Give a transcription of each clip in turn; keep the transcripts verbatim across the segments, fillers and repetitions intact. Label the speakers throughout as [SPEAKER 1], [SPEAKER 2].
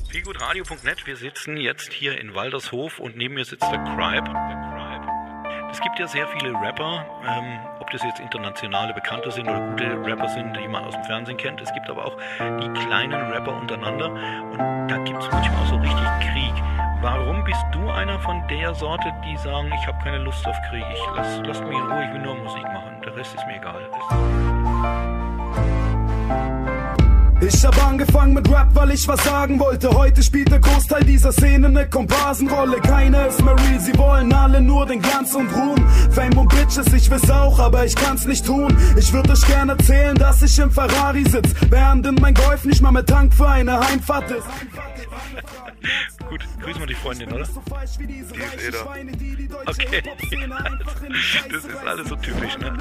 [SPEAKER 1] feelgoodradio punkt net. Wir sitzen jetzt hier in Waldershof und neben mir sitzt der Cripe. Es gibt ja sehr viele Rapper, ähm, ob das jetzt internationale Bekannte sind oder gute Rapper sind, die man aus dem Fernsehen kennt. Es gibt aber auch die kleinen Rapper untereinander und da gibt es manchmal auch so richtig Krieg. Warum bist du einer von der Sorte, die sagen, ich habe keine Lust auf Krieg, ich lass, lasst mich in Ruhe, ich will nur Musik machen, der Rest ist mir egal.
[SPEAKER 2] Ich hab angefangen mit Rap, weil ich was sagen wollte. Heute spielt der Großteil dieser Szene eine Komparsenrolle. Keiner ist mehr real, sie wollen alle nur den Glanz und Ruhm. Fame und Bitches, ich will's auch, aber ich kann's nicht tun. Ich würde euch gerne erzählen, dass ich im Ferrari sitz, während in mein Golf nicht mal mehr Tank für eine Heimfahrt ist.
[SPEAKER 1] Gut, grüßen wir die Freundin, oder?
[SPEAKER 3] Die ist eh da.
[SPEAKER 1] Okay, das ist alles so typisch, ne?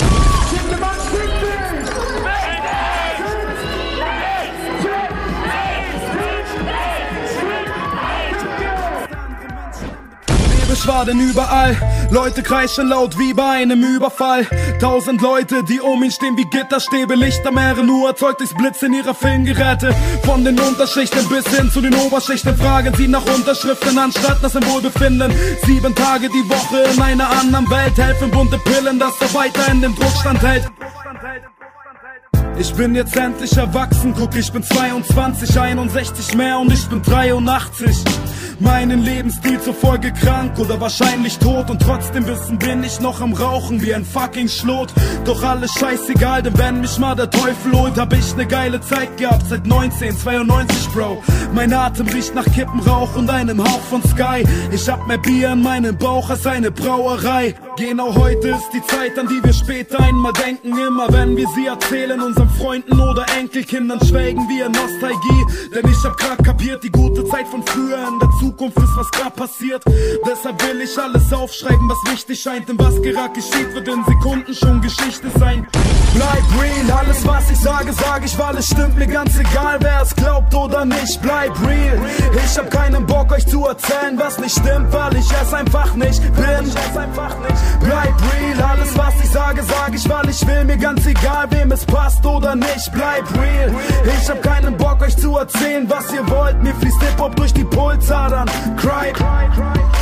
[SPEAKER 2] Schwaden überall, Leute kreischen laut wie bei einem Überfall. Tausend Leute, die um ihn stehen wie Gitterstäbe. Lichtermeere nur erzeugt durchs Blitz in ihrer Filmgeräte. Von den Unterschichten bis hin zu den Oberschichten fragen sie nach Unterschriften anstatt nach dem Wohlbefinden. Sieben Tage die Woche in einer anderen Welt helfen bunte Pillen, dass er weiter in dem Druck standhält. Ich bin jetzt endlich erwachsen, guck, ich bin zweiundzwanzig, einundsechzig mehr und ich bin dreiundachtzig. Meinen Lebensstil zur Folge krank oder wahrscheinlich tot und trotzdem wissen bin ich noch am Rauchen wie ein fucking Schlot. Doch alles scheißegal, denn wenn mich mal der Teufel holt, hab ich ne geile Zeit gehabt seit neunzehnhundertzweiundneunzig, Bro. Mein Atem riecht nach Kippenrauch und einem Hauch von Sky. Ich hab mehr Bier in meinem Bauch als eine Brauerei. Genau heute ist die Zeit, an die wir später einmal denken. Immer wenn wir sie erzählen, unseren Freunden oder Enkelkindern, schwelgen wir in Nostalgie. Denn ich hab grad kapiert, die gute Zeit von früher in der Zukunft ist, was grad passiert. Deshalb will ich alles aufschreiben, was wichtig scheint. Denn was gerade geschieht, wird in Sekunden schon Geschichte sein. Bleib real, alles was ich sage, sage ich, weil es stimmt. Mir ganz egal, wer es glaubt oder nicht. Bleib real, ich hab keinen Bock euch zu erzählen, was nicht stimmt, weil ich es einfach nicht bin. Bleib real, alles was ich sage, sage ich, weil ich will. Mir ganz egal, wem es passt oder nicht. Bleib real, ich hab keinen Bock euch zu erzählen, was ihr wollt. Mir fließt Hip-Hop durch die Pulsadern. Cry, cry, cry.